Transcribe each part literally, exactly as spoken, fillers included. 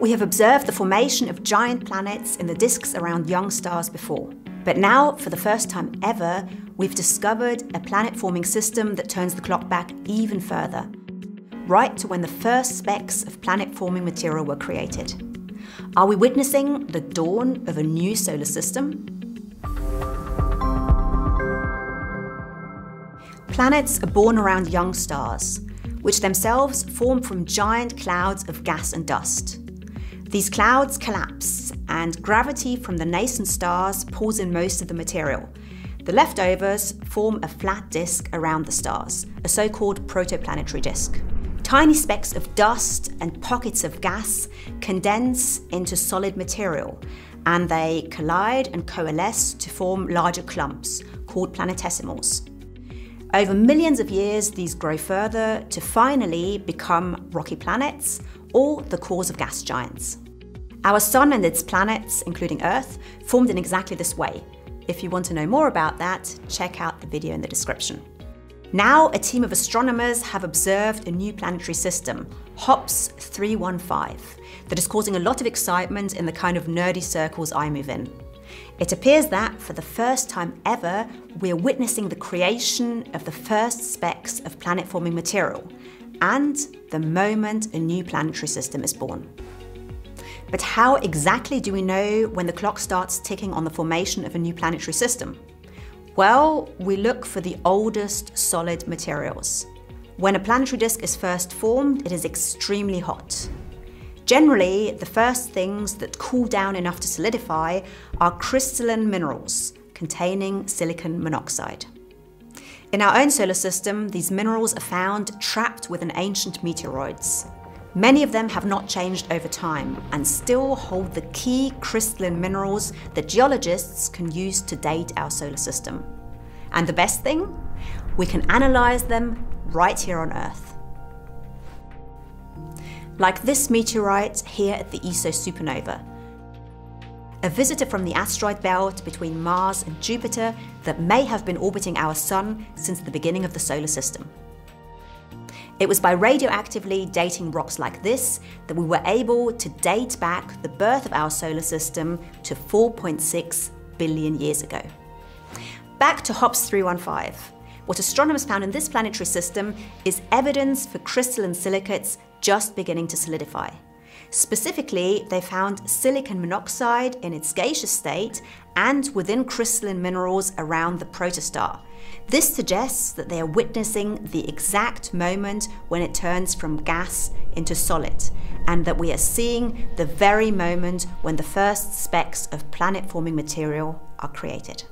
We have observed the formation of giant planets in the disks around young stars before. But now, for the first time ever, we've discovered a planet-forming system that turns the clock back even further, right to when the first specks of planet-forming material were created. Are we witnessing the dawn of a new solar system? Planets are born around young stars, which themselves form from giant clouds of gas and dust. These clouds collapse, and gravity from the nascent stars pulls in most of the material. The leftovers form a flat disk around the stars, a so-called protoplanetary disk. Tiny specks of dust and pockets of gas condense into solid material, and they collide and coalesce to form larger clumps, called planetesimals. Over millions of years, these grow further to finally become rocky planets, or the cores of gas giants. Our Sun and its planets, including Earth, formed in exactly this way. If you want to know more about that, check out the video in the description. Now, a team of astronomers have observed a new planetary system, HOPS three one five, that is causing a lot of excitement in the kind of nerdy circles I move in. It appears that, for the first time ever, we are witnessing the creation of the first specks of planet-forming material, and the moment a new planetary system is born. But how exactly do we know when the clock starts ticking on the formation of a new planetary system? Well, we look for the oldest solid materials. When a planetary disk is first formed, it is extremely hot. Generally, the first things that cool down enough to solidify are crystalline minerals containing silicon monoxide. In our own solar system, these minerals are found trapped within ancient meteoroids. Many of them have not changed over time and still hold the key crystalline minerals that geologists can use to date our solar system. And the best thing? We can analyze them right here on Earth. Like this meteorite here at the E S O supernova, a visitor from the asteroid belt between Mars and Jupiter that may have been orbiting our Sun since the beginning of the solar system. It was by radioactively dating rocks like this that we were able to date back the birth of our solar system to four point six billion years ago. Back to HOPS three one five. What astronomers found in this planetary system is evidence for crystalline silicates just beginning to solidify. Specifically, they found silicon monoxide in its gaseous state and within crystalline minerals around the protostar. This suggests that they are witnessing the exact moment when it turns from gas into solid, and that we are seeing the very moment when the first specks of planet-forming material are created.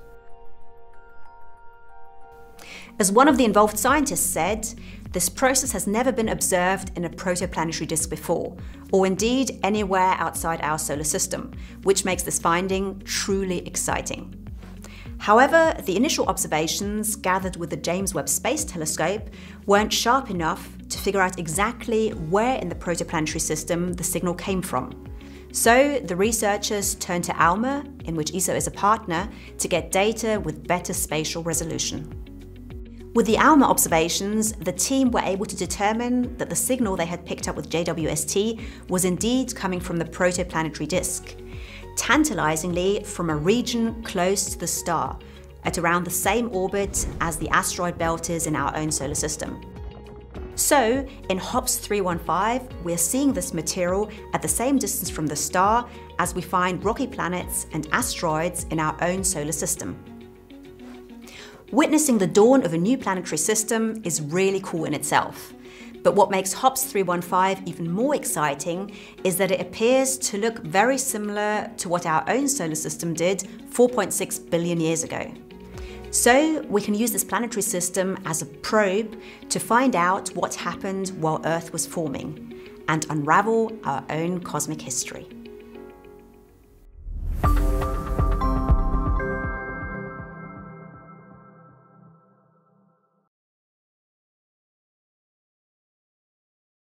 As one of the involved scientists said, this process has never been observed in a protoplanetary disk before, or indeed anywhere outside our solar system, which makes this finding truly exciting. However, the initial observations gathered with the James Webb Space Telescope weren't sharp enough to figure out exactly where in the protoplanetary system the signal came from. So the researchers turned to ALMA, in which E S O is a partner, to get data with better spatial resolution. With the ALMA observations, the team were able to determine that the signal they had picked up with J W S T was indeed coming from the protoplanetary disk, tantalizingly from a region close to the star, at around the same orbit as the asteroid belt is in our own solar system. So, in HOPS three one five, we're seeing this material at the same distance from the star as we find rocky planets and asteroids in our own solar system. Witnessing the dawn of a new planetary system is really cool in itself. But what makes HOPS three one five even more exciting is that it appears to look very similar to what our own solar system did four point six billion years ago. So we can use this planetary system as a probe to find out what happened while Earth was forming and unravel our own cosmic history.